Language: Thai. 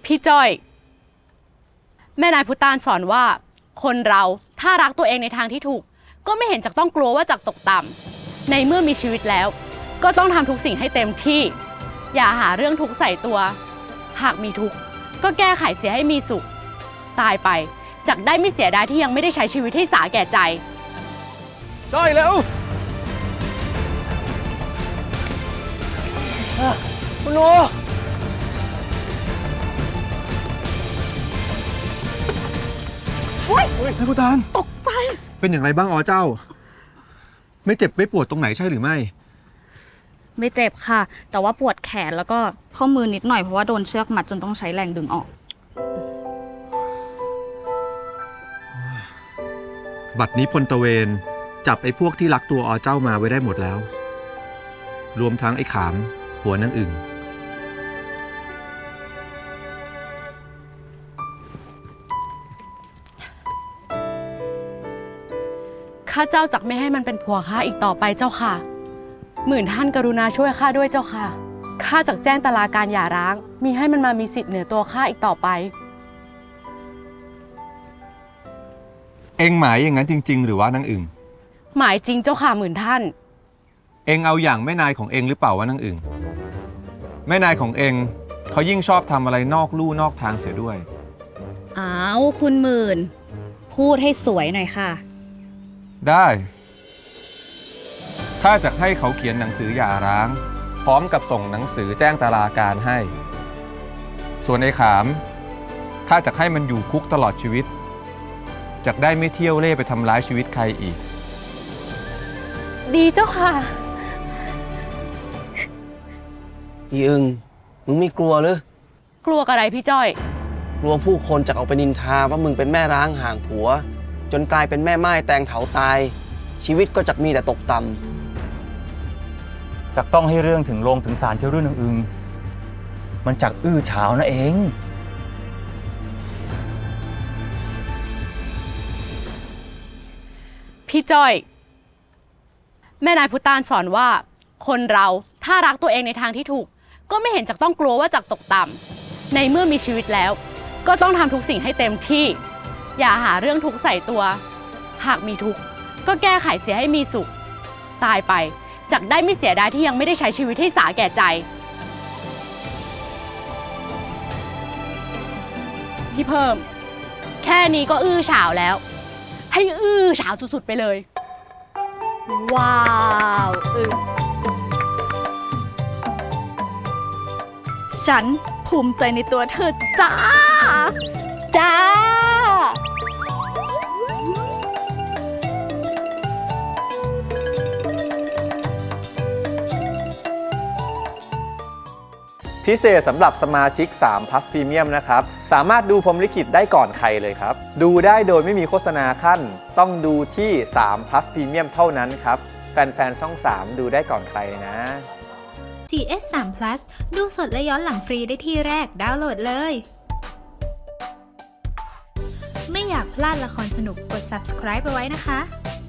พี่จ้อยแม่นายพุตานสอนว่าคนเราถ้ารักตัวเองในทางที่ถูกก็ไม่เห็นจะต้องกลัวว่าจะตกต่ำในเมื่อมีชีวิตแล้วก็ต้องทำทุกสิ่งให้เต็มที่อย่าหาเรื่องทุกข์ใส่ตัวหากมีทุกข์ก็แก้ไขเสียให้มีสุขตายไปจักได้ไม่เสียดายที่ยังไม่ได้ใช้ชีวิตให้สาแก่ใจจ้อยเร็วคุณโนท่านผู้การตกใจเป็นอย่างไรบ้างอ๋อเจ้าไม่เจ็บไม่ปวดตรงไหนใช่หรือไม่ไม่เจ็บค่ะแต่ว่าปวดแขนแล้วก็ข้อมือนิดหน่อยเพราะว่าโดนเชือกมัดจนต้องใช้แรงดึงออกบัดนี้พลตระเวนจับไอ้พวกที่ลักตัวอ๋อเจ้ามาไว้ได้หมดแล้วรวมทั้งไอ้ขามหัวนางอึ่งข้าเจ้าจักไม่ให้มันเป็นผัวข้าอีกต่อไปเจ้าค่ะหมื่นท่านกรุณาช่วยข้าด้วยเจ้าค่ะข้าจักแจ้งตลาการหย่าร้างมีให้มันมามีสิทธิ์เหนือตัวข้าอีกต่อไปเอ็งหมายอย่างนั้นจริงๆหรือว่านางอึ่งหมายจริงเจ้าค่ะหมื่นท่านเอ็งเอาอย่างแม่นายของเอ็งหรือเปล่าวะนางอึ่งแม่นายของเอ็งเขายิ่งชอบทำอะไรนอกลู่นอกทางเสียด้วยอ้าวคุณหมื่นพูดให้สวยหน่อยค่ะได้ข้าจะให้เขาเขียนหนังสือหย่าร้างพร้อมกับส่งหนังสือแจ้งตลาการให้ส่วนไอ้ขามข้าจะให้มันอยู่คุกตลอดชีวิตจะได้ไม่เที่ยวเล่ไปทำร้ายชีวิตใครอีกดีเจ้าค่ะอีอึงมึงไม่กลัวหรือกลัวอะไรพี่จ้อยกลัวผู้คนจะเอาไปนินทาว่ามึงเป็นแม่ร้างห่างผัวจนกลายเป็นแม่ไม้แตงเถาตายชีวิตก็จะมีแต่ตกต่ำจักต้องให้เรื่องถึงโรงถึงศาลเจ้ารุ่นอึงมันจักอื้อฉาวนะเองพี่จ้อยแม่นายพุตานสอนว่าคนเราถ้ารักตัวเองในทางที่ถูกก็ไม่เห็นจะต้องกลัวว่าจะตกต่ำในเมื่อมีชีวิตแล้วก็ต้องทำทุกสิ่งให้เต็มที่อย่าหาเรื่องทุกข์ใส่ตัวหากมีทุกข์ก็แก้ไขเสียให้มีสุขตายไปจักได้ไม่เสียดายที่ยังไม่ได้ใช้ชีวิตให้สาแก่ใจพี่เพิ่มแค่นี้ก็อื้อฉาวแล้วให้อื้อฉาวสุดๆไปเลยว้าวฉันภูมิใจในตัวเธอจ้าจ้าพิเศษสำหรับสมาชิก3 Plus Premium นะครับสามารถดูพรหมลิขิตได้ก่อนใครเลยครับดูได้โดยไม่มีโฆษณาขั้นต้องดูที่3 Plus Premium เท่านั้นครับแฟนๆช่อง3ดูได้ก่อนใครนะ GS3 Plus ดูสดและย้อนหลังฟรีได้ที่แรกดาวน์โหลดเลยไม่อยากพลาดละครสนุกกด subscribe เอาไว้นะคะ